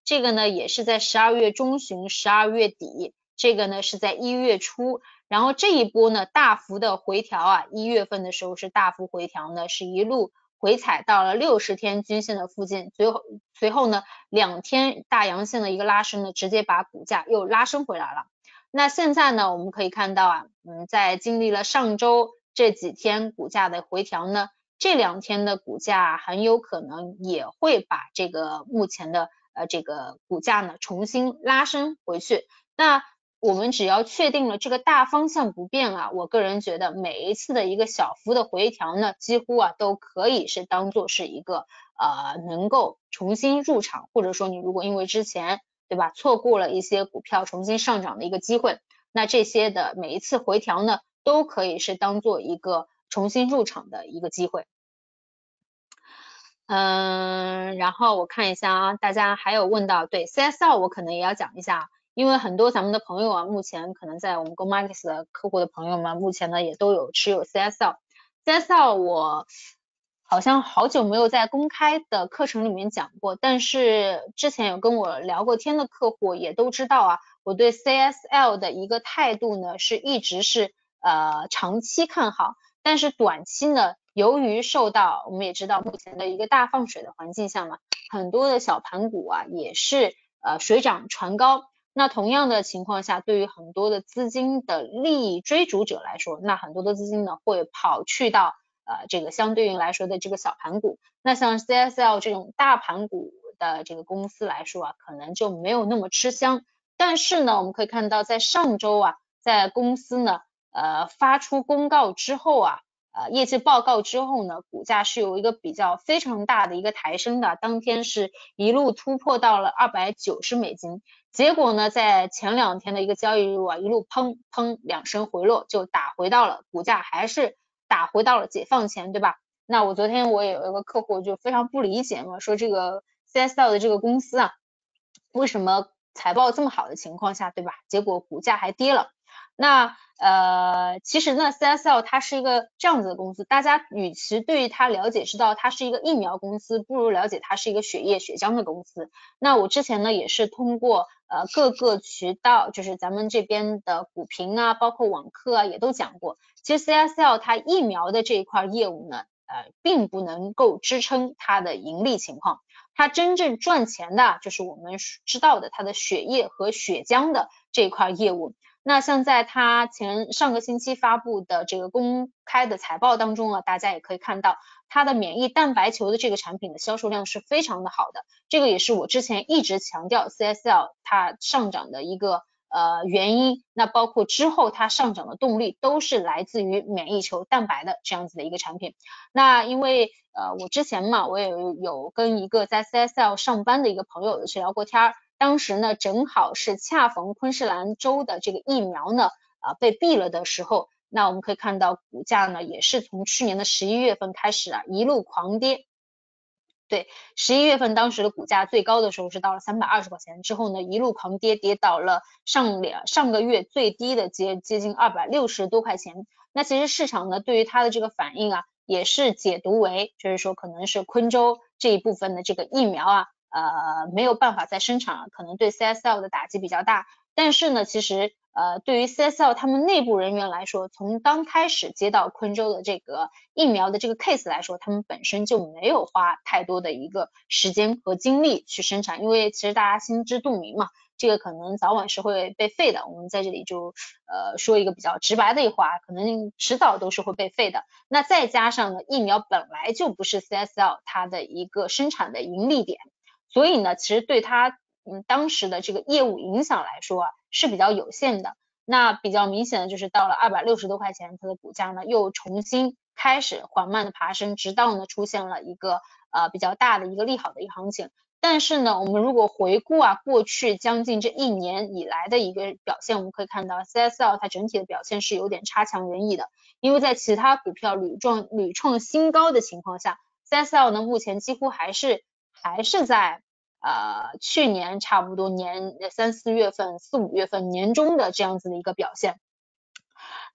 这个呢也是在十二月中旬、十二月底，这个呢是在一月初，然后这一波呢大幅的回调啊，一月份的时候是大幅回调呢，是一路回踩到了六十天均线的附近，随后随后呢两天大阳线的一个拉升呢，直接把股价又拉升回来了。那现在呢我们可以看到啊，嗯，在经历了上周这几天股价的回调呢，这两天的股价很有可能也会把这个目前的呃这个股价呢重新拉升回去。那我们只要确定了这个大方向不变啊，我个人觉得每一次的一个小幅的回调呢，几乎啊都可以是当做是一个呃能够重新入场，或者说你如果因为之前对吧错过了一些股票重新上涨的一个机会，那这些的每一次回调呢都可以是当做一个重新入场的一个机会。嗯，然后我看一下啊，大家还有问到，对 C S L 我可能也要讲一下，因为很多咱们的朋友啊，目前可能在我们 Go Markets 的客户的朋友们，目前呢也都有持有 C S L。C S L 我好像好久没有在公开的课程里面讲过，但是之前有跟我聊过天的客户也都知道啊，我对 C S L 的一个态度呢是一直是呃长期看好，但是短期呢，由于受到我们也知道目前的一个大放水的环境下嘛，很多的小盘股啊也是呃水涨船高。那同样的情况下，对于很多的资金的利益追逐者来说，那很多的资金呢会跑去到呃这个相对应来说的这个小盘股。那像 C S L 这种大盘股的这个公司来说啊，可能就没有那么吃香。但是呢，我们可以看到在上周啊，在公司呢呃发出公告之后啊，呃业绩报告之后呢，股价是有一个比较非常大的一个抬升的，当天是一路突破到了二百九十美金。结果呢，在前两天的一个交易日啊，一路砰砰两声回落，就打回到了股价还是打回到了解放前，对吧？那我昨天我也有一个客户就非常不理解嘛，说这个 C S L 的这个公司啊，为什么财报这么好的情况下，对吧？结果股价还跌了。那呃，其实呢 ，C S L 它是一个这样子的公司，大家与其对于它了解知道它是一个疫苗公司，不如了解它是一个血液血浆的公司。那我之前呢也是通过呃各个渠道，就是咱们这边的股评啊，包括网课啊，也都讲过，其实 C S L 它疫苗的这一块业务呢，呃，并不能够支撑它的盈利情况。它真正赚钱的就是我们知道的它的血液和血浆的这一块业务。那像在它前上个星期发布的这个公开的财报当中啊，大家也可以看到它的免疫蛋白球的这个产品的销售量是非常的好的，这个也是我之前一直强调 C S L 它上涨的一个呃原因，那包括之后它上涨的动力都是来自于免疫球蛋白的这样子的一个产品。那因为呃我之前嘛，我也有跟一个在 C S L 上班的一个朋友去聊过天儿，当时呢正好是恰逢昆士兰州的这个疫苗呢啊、呃、被毙了的时候，那我们可以看到股价呢也是从去年的十一月份开始啊一路狂跌。对，十一月份当时的股价最高的时候是到了三百二十块钱，之后呢一路狂跌，跌到了上两上个月最低的接接近二百六十多块钱。那其实市场呢对于它的这个反应啊，也是解读为就是说可能是昆州这一部分的这个疫苗啊，呃没有办法再生产了，可能对 C S L 的打击比较大。但是呢，其实呃，对于 C S L 他们内部人员来说，从刚开始接到昆州的这个疫苗的这个 case 来说，他们本身就没有花太多的一个时间和精力去生产，因为其实大家心知肚明嘛，这个可能早晚是会被废的。我们在这里就呃说一个比较直白的一话，可能迟早都是会被废的。那再加上呢，疫苗本来就不是 C S L 它的一个生产的盈利点，所以呢，其实对它嗯当时的这个业务影响来说啊是比较有限的。那比较明显的就是到了二百六十多块钱，它的股价呢又重新开始缓慢的爬升，直到呢出现了一个呃比较大的一个利好的一个行情。但是呢，我们如果回顾啊过去将近这一年以来的一个表现，我们可以看到 C S L 它整体的表现是有点差强人意的，因为在其他股票屡创屡创新高的情况下 ，C S L 呢目前几乎还是还是在呃，去年差不多年三四月份、四五月份年中的这样子的一个表现。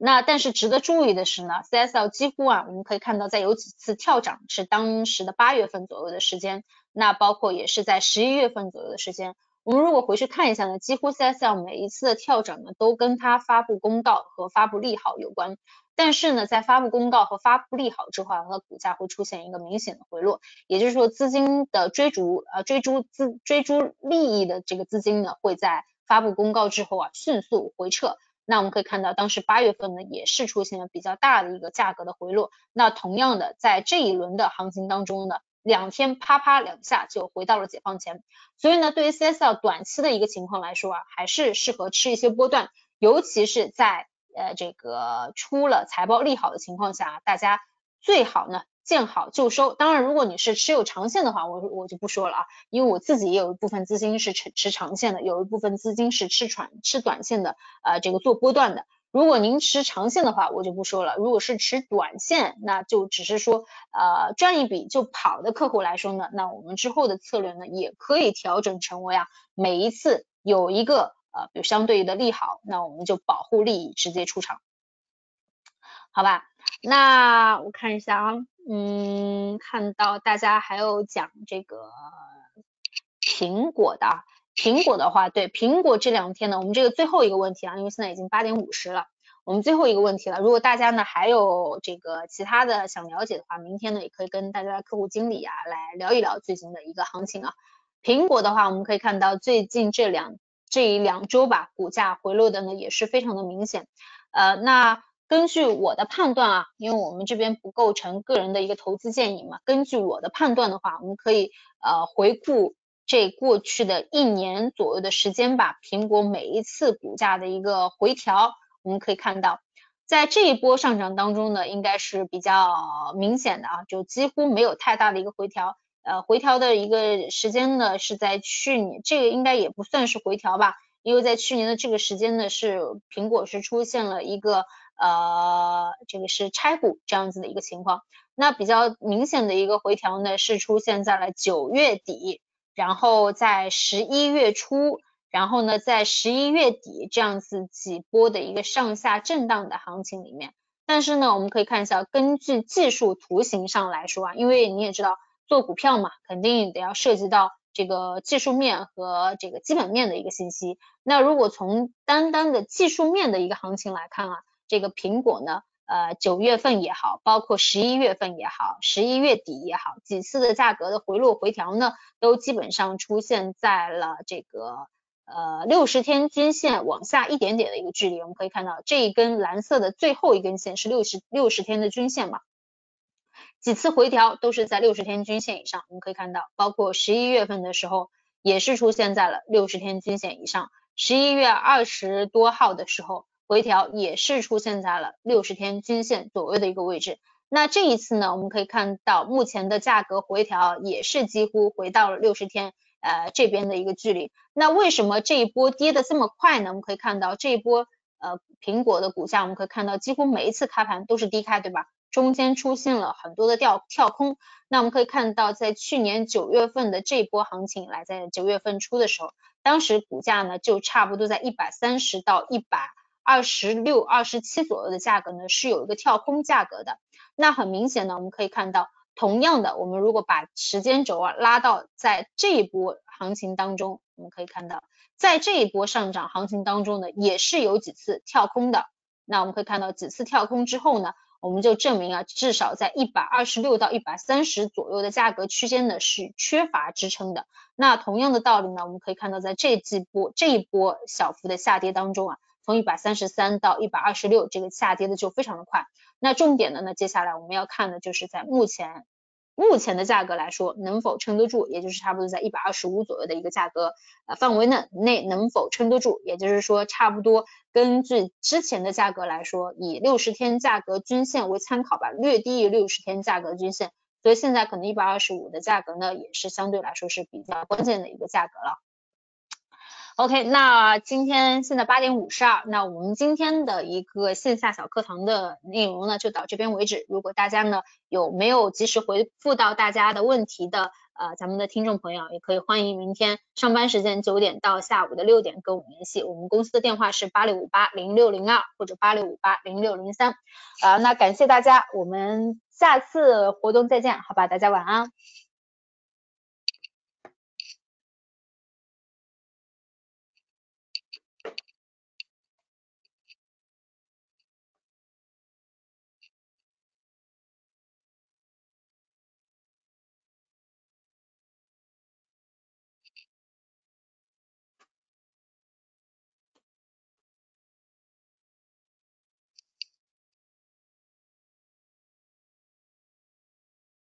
那但是值得注意的是呢 ，C S L 几乎啊，我们可以看到在有几次跳涨是当时的八月份左右的时间，那包括也是在十一月份左右的时间。我们如果回去看一下呢，几乎 C S L 每一次的跳涨呢，都跟它发布公告和发布利好有关。但是呢，在发布公告和发布利好之后啊，它的股价会出现一个明显的回落，也就是说，资金的追逐呃追逐资追逐利益的这个资金呢，会在发布公告之后啊迅速回撤。那我们可以看到，当时八月份呢也是出现了比较大的一个价格的回落。那同样的，在这一轮的行情当中呢，两天啪啪两下就回到了解放前。所以呢，对于 C S L 短期的一个情况来说啊，还是适合吃一些波段，尤其是在呃这个出了财报利好的情况下，大家最好呢见好就收。当然，如果你是持有长线的话，我我就不说了啊，因为我自己也有一部分资金是持持长线的，有一部分资金是吃短吃短线的，呃，这个做波段的。如果您持长线的话，我就不说了。如果是持短线，那就只是说呃赚一笔就跑的客户来说呢，那我们之后的策略呢也可以调整成为啊，每一次有一个呃比如相对的利好，那我们就保护利益直接出场，好吧？那我看一下啊，嗯，看到大家还有讲这个苹果的，苹果的话，对，苹果这两天呢，我们这个最后一个问题啊，因为现在已经八点五十了，我们最后一个问题了。如果大家呢还有这个其他的想了解的话，明天呢也可以跟大家客户经理啊来聊一聊最近的一个行情啊。苹果的话，我们可以看到最近这两这一两周吧，股价回落的呢也是非常的明显。呃，那根据我的判断啊，因为我们这边不构成个人的一个投资建议嘛，根据我的判断的话，我们可以呃回顾这过去的一年左右的时间吧，苹果每一次股价的一个回调，我们可以看到，在这一波上涨当中呢，应该是比较明显的啊，就几乎没有太大的一个回调。呃，回调的一个时间呢是在去年，这个应该也不算是回调吧，因为在去年的这个时间呢，是苹果是出现了一个呃，这个是拆股这样子的一个情况。那比较明显的一个回调呢，是出现在了九月底，然后在十一月初，然后呢在十一月底这样子几波的一个上下震荡的行情里面。但是呢，我们可以看一下，根据技术图形上来说啊，因为你也知道做股票嘛，肯定得要涉及到这个技术面和这个基本面的一个信息。那如果从单单的技术面的一个行情来看啊，这个苹果呢，呃，九月份也好，包括十一月份也好，十一月底也好，几次的价格的回落回调呢，都基本上出现在了这个呃六十天均线往下一点点的一个距离。我们可以看到这一根蓝色的最后一根线是六十六十天的均线嘛，几次回调都是在六十天均线以上。我们可以看到，包括十一月份的时候也是出现在了六十天均线以上，十一月二十多号的时候回调也是出现在了六十天均线左右的一个位置。那这一次呢，我们可以看到目前的价格回调也是几乎回到了六十天呃这边的一个距离。那为什么这一波跌的这么快呢？我们可以看到这一波呃苹果的股价，我们可以看到几乎每一次开盘都是低开，对吧？中间出现了很多的跳跳空。那我们可以看到，在去年九月份的这一波行情以来，在九月份初的时候，当时股价呢就差不多在一百三十到一百二十六、二十七左右的价格呢是有一个跳空价格的。那很明显呢，我们可以看到，同样的，我们如果把时间轴啊拉到在这一波行情当中，我们可以看到，在这一波上涨行情当中呢，也是有几次跳空的。那我们可以看到几次跳空之后呢，我们就证明啊，至少在一百二十六到一百三十左右的价格区间呢是缺乏支撑的。那同样的道理呢，我们可以看到在这季波这一波小幅的下跌当中啊，从一百三十三到一百二十六这个下跌的就非常的快。那重点的呢，接下来我们要看的就是在目前目前的价格来说能否撑得住，也就是差不多在一百二十五左右的一个价格呃范围内内能否撑得住，也就是说差不多根据之前的价格来说，以六十天价格均线为参考吧，略低于六十天价格均线，所以现在可能一百二十五的价格呢也是相对来说是比较关键的一个价格了。 OK，那今天现在八点五十二，那我们今天的一个线下小课堂的内容呢，就到这边为止。如果大家呢有没有及时回复到大家的问题的，呃，咱们的听众朋友，也可以欢迎明天上班时间九点到下午的六点跟我们联系。我们公司的电话是八六五八零六零二或者八六五八零六零三。啊，那感谢大家，我们下次活动再见，好吧，大家晚安。